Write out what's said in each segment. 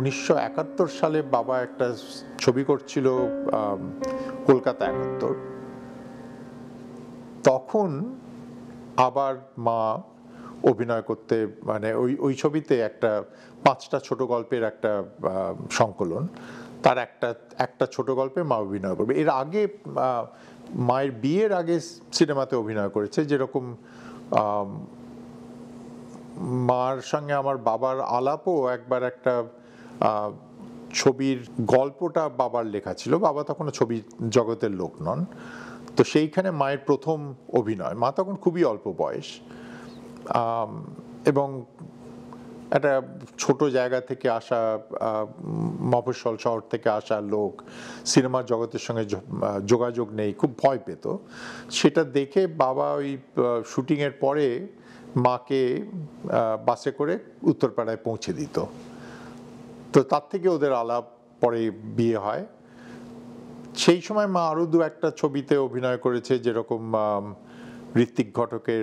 1971 সালে বাবা একটা ছবি করছিল কলকাতা 71, তখন আবার মা অভিনয় করতে, মানে ওই ছবিতে একটা 5টা ছোট গল্পের একটা সংকলন, তার একটা ছোট গল্পে মা অভিনয় করবে। এর আগে মায়ের বিয়ের আগে সিনেমাতে অভিনয় করেছে, যেরকম মার সঙ্গে আমার বাবার আলাপও একবার একটা ছবির গল্পটা বাবার লেখা ছিল, বাবা তখন ছবি জগতের লোক নন, তো সেইখানে মায়ের প্রথম অভিনয়। মা তখন খুবই অল্প বয়স এবং একটা ছোট জায়গা থেকে আসা, মফস্বল শহর থেকে আসা লোক, সিনেমার জগতের সঙ্গে যোগাযোগ নেই, খুব ভয় পেত। সেটা দেখে বাবা ওই শুটিংয়ের পরে মাকে বাসে করে উত্তরপাড়ায় পৌঁছে দিত, তো তার থেকে ওদের আলাপ, পরে বিয়ে হয়। সেই সময় মা আরও দু একটা ছবিতে অভিনয় করেছে, যেরকম ঋত্বিক ঘটকের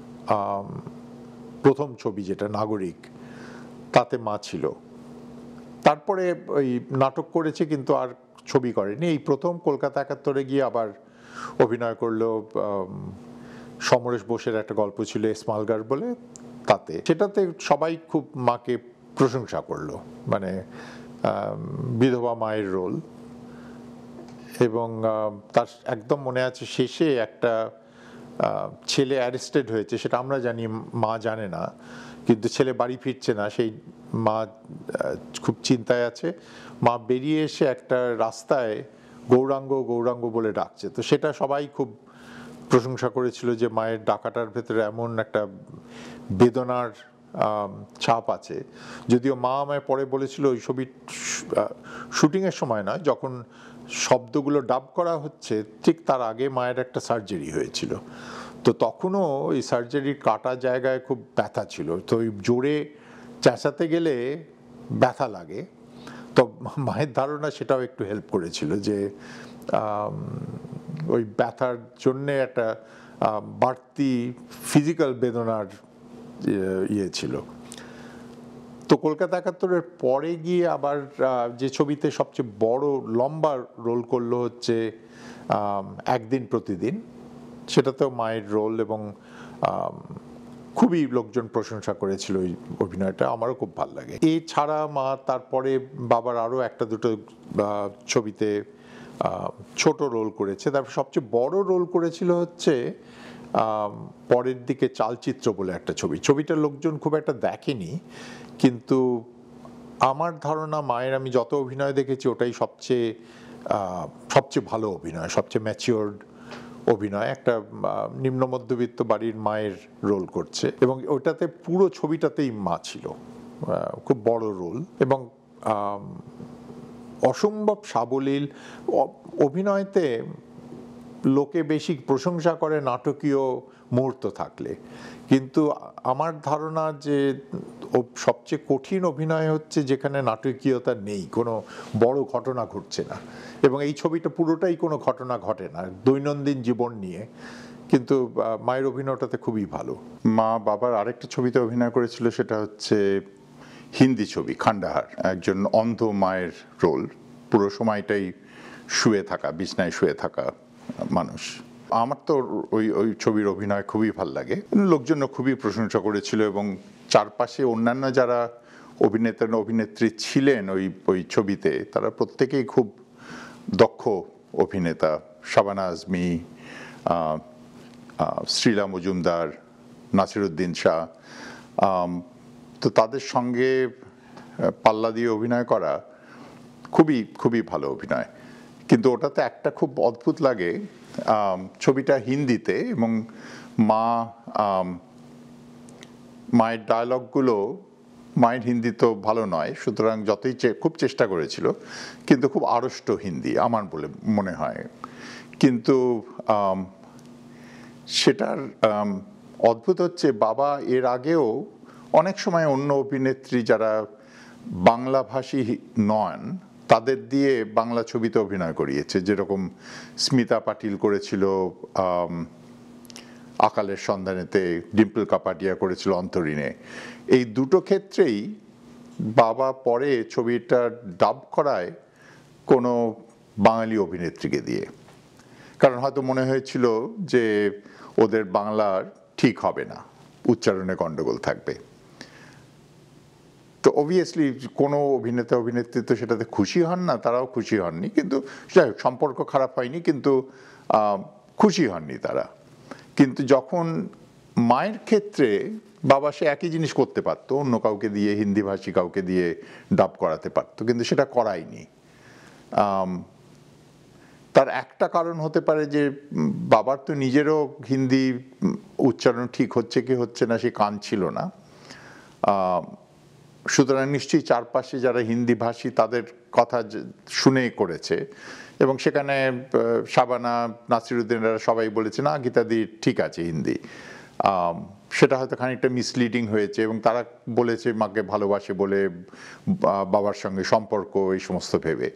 প্রথম ছবি যেটা নাগরিক, তাতে মা ছিল। তারপরে ওই নাটক করেছে কিন্তু আর ছবি করেনি। এই প্রথম কলকাতা 71 গিয়ে আবার অভিনয় করলো। সমরেশ বোসের একটা গল্প ছিল স্মালগার বলে, তাতে সেটাতে সবাই খুব মাকে প্রশংসা করলো, মানে বিধবা মায়ের রোল। এবং তার একদম মনে আছে শেষে একটা ছেলে অ্যারেস্টেড হয়েছে, সেটা আমরা জানি, মা জানে না, কিন্তু ছেলে বাড়ি ফিরছে না, সেই মা খুব চিন্তায় আছে। মা বেরিয়ে এসে একটা রাস্তায় গৌরাঙ্গ গৌরাঙ্গ বলে ডাকছে, তো সেটা সবাই খুব প্রশংসা করেছিল যে মায়ের ডাকাটার ভেতরে এমন একটা বেদনার ছাপ আছে। যদিও মা আমায় পরে বলেছিল ওই ছবি শুটিংয়ের সময় নয়, যখন শব্দগুলো ডাব করা হচ্ছে ঠিক তার আগে মায়ের একটা সার্জারি হয়েছিল, তো তখনও ওই সার্জারির কাটা জায়গায় খুব ব্যথা ছিল, তো ওই জোরে চেঁচাতে গেলে ব্যথা লাগে। তো মায়ের ধারণা সেটাও একটু হেল্প করেছিল, যে ওই ব্যথার জন্যে একটা বাড়তি ফিজিক্যাল বেদনার ইয়ে ছিল। তো কলকাতা 71-এর পরে গিয়ে আবার যে ছবিতে সবচেয়ে বড় লম্বা রোল করলো হচ্ছে একদিন প্রতিদিন, সেটাতেও মায়ের রোল, এবং খুবই লোকজন প্রশংসা করেছিল ওই অভিনয়টা, আমারও খুব ভালো লাগে। এছাড়া মা তারপরে বাবার আরও একটা দুটো ছবিতে ছোট রোল করেছে। তারপর সবচেয়ে বড় রোল করেছিল হচ্ছে পরের দিকে চালচিত্র বলে একটা ছবিটা লোকজন খুব একটা দেখেনি, কিন্তু আমার ধারণা মায়ের আমি যত অভিনয় দেখেছি ওটাই সবচেয়ে ভালো অভিনয়, সবচেয়ে ম্যাচিওর্ড অভিনয়। একটা নিম্ন মধ্যবিত্ত বাড়ির মায়ের রোল করছে, এবং ওটাতে পুরো ছবিটাতেই মা ছিল, খুব বড় রোল, এবং অসম্ভব সাবলীল অভিনয়তে। লোকে বেশি প্রশংসা করে নাটকীয় মুহূর্ত থাকলে, কিন্তু আমার ধারণা যে সবচেয়ে কঠিন অভিনয় হচ্ছে যেখানে নাটকীয়তা নেই, কোনো বড় ঘটনা ঘটছে না, এবং এই ছবিটা পুরোটাই কোনো ঘটনা ঘটে না, দৈনন্দিন জীবন নিয়ে, কিন্তু মায়ের অভিনয়টাতে খুবই ভালো। মা বাবার আরেকটা ছবিতে অভিনয় করেছিল, সেটা হচ্ছে হিন্দি ছবি খান্ডাহার, একজন অন্ধ মায়ের রোল, পুরো সময়টাই শুয়ে থাকা, বিছনায় শুয়ে থাকা মানুষ। আমার তো ওই ছবির অভিনয় খুবই ভাল লাগে, লোকজনও খুবই প্রশংসা করেছিল, এবং চারপাশে অন্যান্য যারা অভিনেতা অভিনেত্রী ছিলেন ওই ছবিতে, তারা প্রত্যেকেই খুব দক্ষ অভিনেতা। শাবানা আজমি, শ্রীলা মজুমদার, নাসিরুদ্দিন শাহ, তো তাদের সঙ্গে পাল্লা দিয়ে অভিনয় করা খুবই খুবই ভালো অভিনয়। কিন্তু ওটাতে একটা খুব অদ্ভুত লাগে, ছবিটা হিন্দিতে, এবং মায়ের ডায়লগগুলো, মায়ের হিন্দি তো ভালো নয়, সুতরাং যতই খুব চেষ্টা করেছিল, কিন্তু খুব আড়ষ্ট হিন্দি আমার বলে মনে হয়। কিন্তু সেটার অদ্ভুত হচ্ছে, বাবা এর আগেও অনেক সময় অন্য অভিনেত্রী যারা বাংলাভাষী নন তাদের দিয়ে বাংলা ছবিতে অভিনয় করিয়েছে, যেরকম স্মিতা পাটিল করেছিল আকালের সন্ধানেতে, ডিম্পল কাপাডিয়া করেছিল অন্তরীণে। এই দুটো ক্ষেত্রেই বাবা পরে ছবিটা ডাব করায় কোনো বাঙালি অভিনেত্রীকে দিয়ে, কারণ হয়তো মনে হয়েছিল যে ওদের বাংলার ঠিক হবে না, উচ্চারণে গন্ডগোল থাকবে। তো অবভিয়াসলি কোনো অভিনেতা অভিনেত্রী তো সেটাতে খুশি হন না, তারাও খুশি হননি, কিন্তু যাই হোক সম্পর্ক খারাপ হয়নি, কিন্তু খুশি হননি তারা। কিন্তু যখন মায়ের ক্ষেত্রে বাবা সে একই জিনিস করতে পারতো, অন্য কাউকে দিয়ে, হিন্দি ভাষী কাউকে দিয়ে ডাব করাতে পারতো, কিন্তু সেটা করায়নি। তার একটা কারণ হতে পারে যে বাবার তো নিজেরও হিন্দি উচ্চারণ ঠিক হচ্ছে কি হচ্ছে না সে কান ছিল না, সুতরাং নিশ্চয়ই চারপাশে যারা হিন্দি ভাষী তাদের কথা শুনে করেছে, এবং সেখানে শাবানা, নাসিরুদ্দিনরা সবাই বলেছে না গীতাদি ঠিক আছে হিন্দি। সেটা হয়তো খানিকটা মিসলিডিং হয়েছে, এবং তারা বলেছে মাকে ভালোবাসে বলে, বাবার সঙ্গে সম্পর্ক এই সমস্ত ভেবে।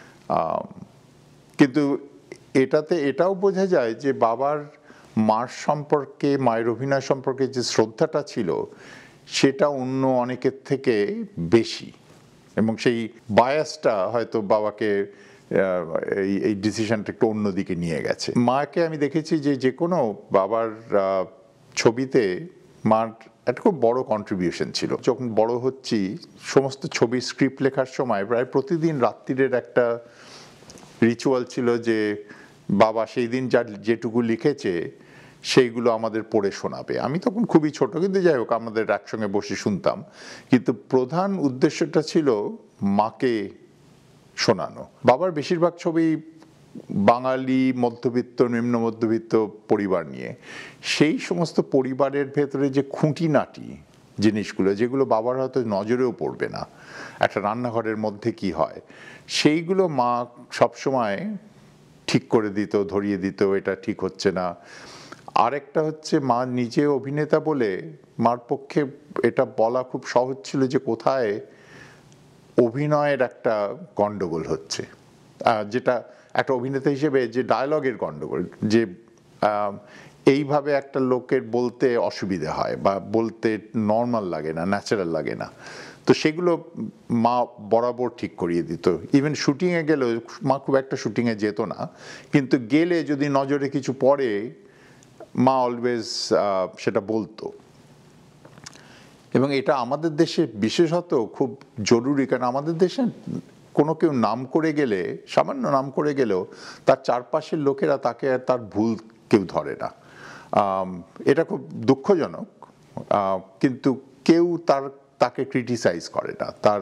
কিন্তু এটাতে এটাও বোঝা যায় যে বাবার মার সম্পর্কে, মায়ের অভিনয় সম্পর্কে যে শ্রদ্ধাটা ছিল সেটা অন্য অনেকের থেকে বেশি, এবং সেই বায়াসটা হয়তো বাবাকে এই ডিসিশনটা একটু অন্যদিকে নিয়ে গেছে। মাকে আমি দেখেছি যে কোনো বাবার ছবিতে মার একটা খুব বড় কন্ট্রিবিউশন ছিল। যখন বড় হচ্ছি সমস্ত ছবির স্ক্রিপ্ট লেখার সময় প্রায় প্রতিদিন রাত্রিরের একটা রিচুয়াল ছিল যে বাবা সেই দিন যেটুকু লিখেছে সেইগুলো আমাদের পড়ে শোনাবে। আমি তখন খুবই ছোট, কিন্তু যাই হোক আমাদের একসঙ্গে বসে শুনতাম, কিন্তু প্রধান উদ্দেশ্যটা ছিল মাকে শোনানো। বাবার বেশিরভাগ ছবি বাঙালি মধ্যবিত্ত, নিম্ন মধ্যবিত্ত পরিবার নিয়ে, সেই সমস্ত পরিবারের ভেতরে যে খুঁটিনাটি জিনিসগুলো যেগুলো বাবার হয়তো নজরেও পড়বে না, একটা রান্নাঘরের মধ্যে কি হয়, সেইগুলো মা সবসময় ঠিক করে দিত, ধরিয়ে দিত, এটা ঠিক হচ্ছে না। আরেকটা হচ্ছে মা নিজে অভিনেতা বলে মার পক্ষে এটা বলা খুব সহজ ছিল যে কোথায় অভিনয়ের একটা গন্ডগোল হচ্ছে, যেটা একটা অভিনেতা হিসেবে যে ডায়লগের গন্ডগোল, যে এইভাবে একটা লোকের বলতে অসুবিধে হয় বা বলতে নর্মাল লাগে না, ন্যাচারাল লাগে না, তো সেগুলো মা বরাবর ঠিক করিয়ে দিত। ইভেন শুটিংয়ে গেলেও, মা খুব একটা শুটিংয়ে যেত না, কিন্তু গেলে যদি নজরে কিছু পড়ে মা অলওয়েজ সেটা বলতো। এবং এটা আমাদের দেশে বিশেষত খুব জরুরি, কারণ আমাদের দেশে কোনো কেউ নাম করে গেলে, সামান্য নাম করে গেলেও তার চারপাশের লোকেরা তাকে আর তার ভুল কেউ ধরে না। এটা খুব দুঃখজনক, কিন্তু কেউ তাকে ক্রিটিসাইজ করে না, তার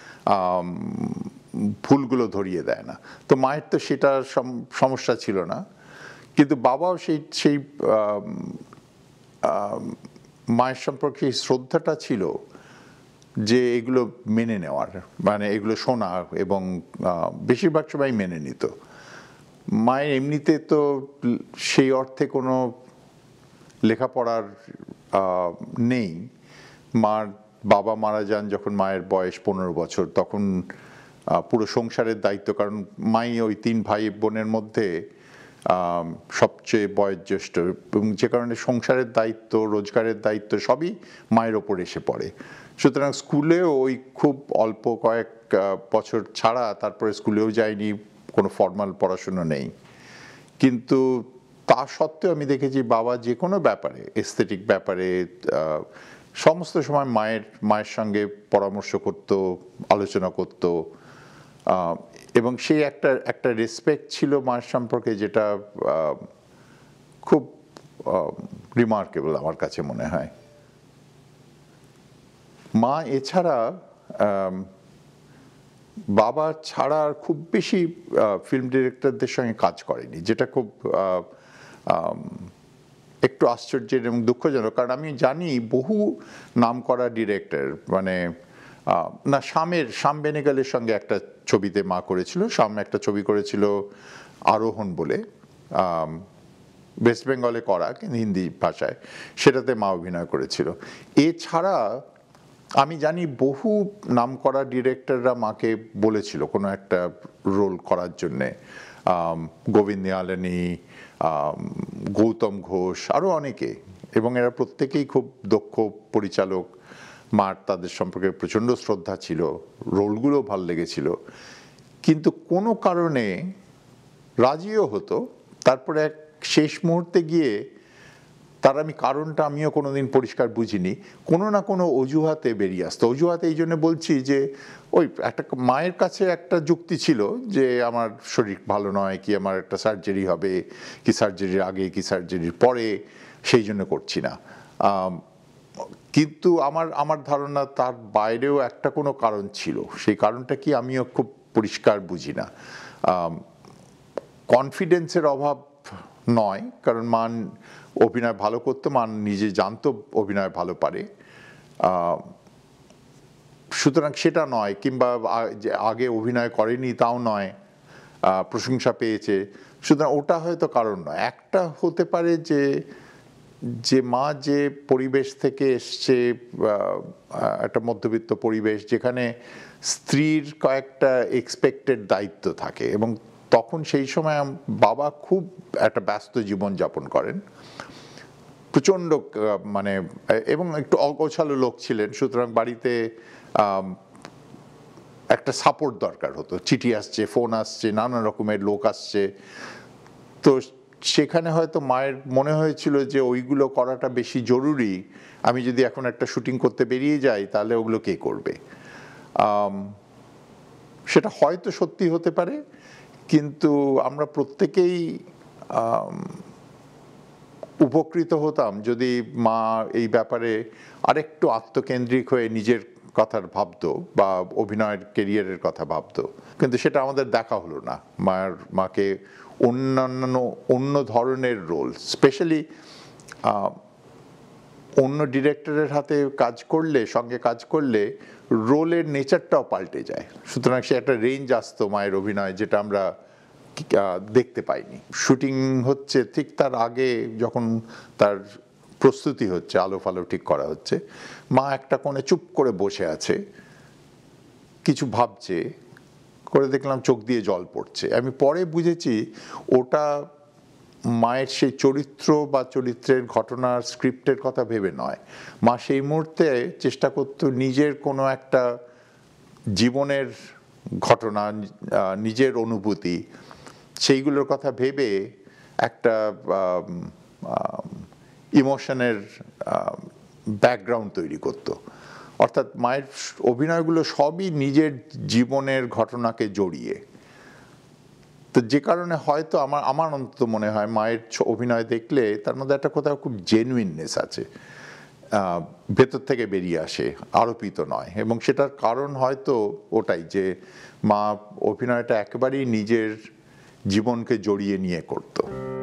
ভুলগুলো ধরিয়ে দেয় না। তো মায়ের তো সেটা সমস্যা ছিল না, কিন্তু বাবাও সেই মায়ের সম্পর্কে শ্রদ্ধাটা ছিল যে এগুলো মেনে নেওয়ার, মানে এগুলো শোনা, এবং বেশিরভাগ সময় মেনে নিত। মায়ের এমনিতে তো সেই অর্থে কোনো লেখাপড়ার নেই। মার বাবা মারা যান যখন মায়ের বয়স 15 বছর, তখন পুরো সংসারের দায়িত্ব, কারণ মাই ওই 3 ভাই বোনের মধ্যে সবচেয়ে বয়োজ্যেষ্ঠ, এবং যে কারণে সংসারের দায়িত্ব, রোজগারের দায়িত্ব সবই মায়ের ওপর এসে পড়ে। সুতরাং স্কুলেও ওই খুব অল্প কয়েক বছর ছাড়া তারপরে স্কুলেও যায়নি, কোনো ফর্মাল পড়াশুনো নেই। কিন্তু তা সত্ত্বেও আমি দেখেছি বাবা যে কোনো ব্যাপারে, এস্থেটিক ব্যাপারে সমস্ত সময় মায়ের সঙ্গে পরামর্শ করত, আলোচনা করত, এবং সেই একটা রেসপেক্ট ছিল মায়ের সম্পর্কে, যেটা খুব রিমার্কেবল আমার কাছে মনে হয়। মা এছাড়া, বাবা ছাড়া খুব বেশি ফিল্ম ডিরেক্টরদের সঙ্গে কাজ করেনি, যেটা খুব একটু আশ্চর্যের এবং দুঃখজনক। কারণ আমি জানি বহু নামকরা ডিরেক্টর, মানে না, শাম বেনেগালের সঙ্গে একটা ছবিতে মা করেছিল। শাম একটা ছবি করেছিল আরোহণ বলে, ওয়েস্ট বেঙ্গলে করা, কিন্তু হিন্দি ভাষায়, সেটাতে মা অভিনয় করেছিল। এছাড়া আমি জানি বহু নামকরা ডিরেক্টররা মাকে বলেছিল কোনো একটা রোল করার জন্যে, গোবিন্দ নিয়ালানি, গৌতম ঘোষ, আরও অনেকে, এবং এরা প্রত্যেকেই খুব দক্ষ পরিচালক। মার তাদের সম্পর্কে প্রচণ্ড শ্রদ্ধা ছিল, রোলগুলো ভাল লেগেছিল, কিন্তু কোনো কারণে রাজিও হতো, তারপরে এক শেষ মুহূর্তে গিয়ে তার আমি কারণটা আমিও কোনোদিন পরিষ্কার বুঝিনি, কোনো না কোনো অজুহাতে বেরিয়ে আসতো। অজুহাতে এই জন্য বলছি যে ওই একটা মায়ের কাছে একটা যুক্তি ছিল যে আমার শরীর ভালো নয়, কি আমার একটা সার্জারি হবে, কি সার্জারির আগে কি সার্জারির পরে, সেই জন্য করছি না। কিন্তু আমার ধারণা তার বাইরেও একটা কোনো কারণ ছিল, সেই কারণটা কি আমিও খুব পরিষ্কার বুঝি না। কনফিডেন্সের অভাব নয়, কারণ মান অভিনয় ভালো করতো, মান নিজে জানতো অভিনয় ভালো পারে, সুতরাং সেটা নয়, কিংবা আগে অভিনয় করেনি তাও নয়, প্রশংসা পেয়েছে, সুতরাং ওটা হয়তো কারণ নয়। একটা হতে পারে যে মা যে পরিবেশ থেকে এসছে, একটা মধ্যবিত্ত পরিবেশ যেখানে স্ত্রীর কয়েকটা এক্সপেক্টেড দায়িত্ব থাকে, এবং তখন সেই সময় বাবা খুব একটা ব্যস্ত জীবন যাপন করেন, প্রচণ্ড মানে, এবং একটু অগোছালো লোক ছিলেন, সুতরাং বাড়িতে একটা সাপোর্ট দরকার হতো। চিঠি আসছে, ফোন আসছে, নানা রকমের লোক আসছে, তো সেখানে হয়তো মায়ের মনে হয়েছিল যে ওইগুলো করাটা বেশি জরুরি, আমি যদি এখন একটা শুটিং করতে বেরিয়ে যাই তাহলে ওগুলো কে করবে। সেটা হয়তো সত্যি হতে পারে, কিন্তু আমরা প্রত্যেকেই উপকৃত হতাম যদি মা এই ব্যাপারে আরেকটু আত্মকেন্দ্রিক হয়ে নিজের কথার ভাবতো বা অভিনয়ের কেরিয়ারের কথা ভাবতো, কিন্তু সেটা আমাদের দেখা হলো না। মাকে অন্য ধরনের রোল, স্পেশালি অন্য ডিরেক্টরের হাতে সঙ্গে কাজ করলে রোলের নেচারটাও পাল্টে যায়, সুতরাং সে একটা রেঞ্জ আসতো মায়ের অভিনয়, যেটা আমরা দেখতে পাইনি। শুটিং হচ্ছে ঠিক তার আগে, যখন তার প্রস্তুতি হচ্ছে, আলো ফালো ঠিক করা হচ্ছে, মা একটা কোণে চুপ করে বসে আছে, কিছু ভাবছে, করে দেখলাম চোখ দিয়ে জল পড়ছে। আমি পরে বুঝেছি ওটা মায়ের সেই চরিত্র বা চরিত্রের ঘটনার স্ক্রিপ্টের কথা ভেবে নয়, মা সেই মুহূর্তে চেষ্টা করতো নিজের কোনো একটা জীবনের ঘটনা, নিজের অনুভূতি, সেইগুলোর কথা ভেবে একটা ইমোশনের ব্যাকগ্রাউন্ড তৈরি করতো। অর্থাৎ মায়ের অভিনয়গুলো সবই নিজের জীবনের ঘটনাকে জড়িয়ে, তো যে কারণে হয়তো আমার অন্তত মনে হয় মায়ের অভিনয় দেখলে তার মধ্যে একটা কোথাও খুব জেনুইননেস আছে, ভেতর থেকে বেরিয়ে আসে, আরোপিত নয়, এবং সেটার কারণ হয়তো ওটাই যে মা অভিনয়টা একেবারেই নিজের জীবনকে জড়িয়ে নিয়ে করতো।